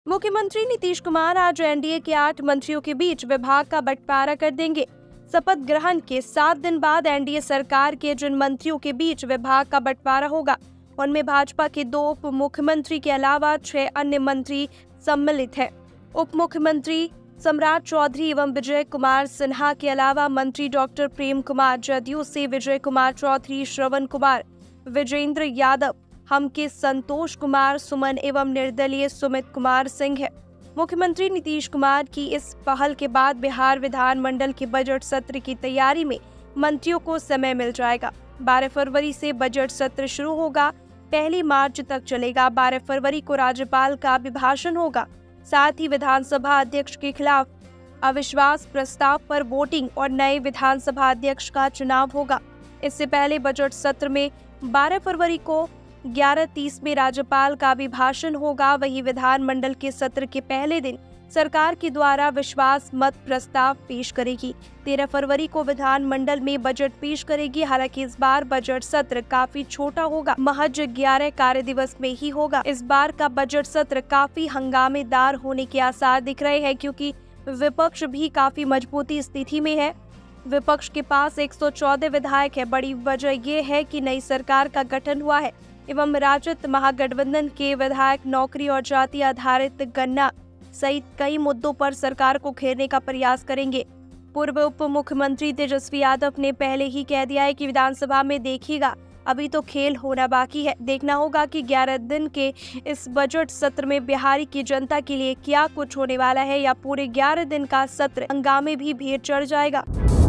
मुख्यमंत्री नीतीश कुमार आज एनडीए के 8 मंत्रियों के बीच विभाग का बंटवारा कर देंगे। शपथ ग्रहण के 7 दिन बाद एनडीए सरकार के जिन मंत्रियों के बीच विभाग का बंटवारा होगा, उनमें भाजपा के 2 उप मुख्यमंत्री के अलावा 6 अन्य मंत्री सम्मिलित हैं। उप मुख्यमंत्री सम्राट चौधरी एवं विजय कुमार सिन्हा के अलावा मंत्री डॉक्टर प्रेम कुमार, जदयू से विजय कुमार चौधरी, श्रवण कुमार, विजेंद्र यादव, हम के संतोष कुमार सुमन एवं निर्दलीय सुमित कुमार सिंह है। मुख्यमंत्री नीतीश कुमार की इस पहल के बाद बिहार विधानमंडल के बजट सत्र की तैयारी में मंत्रियों को समय मिल जाएगा। 12 फरवरी से बजट सत्र शुरू होगा, 1 मार्च तक चलेगा। 12 फरवरी को राज्यपाल का अभिभाषण होगा। साथ ही विधानसभा अध्यक्ष के खिलाफ अविश्वास प्रस्ताव पर वोटिंग और नए विधानसभा अध्यक्ष का चुनाव होगा। इससे पहले बजट सत्र में 12 फरवरी को 11:30 में राज्यपाल का अभिभाषण होगा। वहीं विधानमंडल के सत्र के पहले दिन सरकार के द्वारा विश्वास मत प्रस्ताव पेश करेगी। 13 फरवरी को विधानमंडल में बजट पेश करेगी। हालांकि इस बार बजट सत्र काफी छोटा होगा, महज 11 कार्य दिवस में ही होगा। इस बार का बजट सत्र काफी हंगामेदार होने के आसार दिख रहे हैं, क्योंकि विपक्ष भी काफी मजबूती स्थिति में है। विपक्ष के पास 114 विधायक है। बड़ी वजह ये है कि नई सरकार का गठन हुआ है एवं राजद महागठबंधन के विधायक नौकरी और जाति आधारित गणना सहित कई मुद्दों पर सरकार को घेरने का प्रयास करेंगे। पूर्व उप मुख्यमंत्री तेजस्वी यादव ने पहले ही कह दिया है कि विधानसभा में देखिएगा, अभी तो खेल होना बाकी है। देखना होगा कि 11 दिन के इस बजट सत्र में बिहार की जनता के लिए क्या कुछ होने वाला है, या पूरे 11 दिन का सत्र हंगामे भी भेंट चढ़ जाएगा।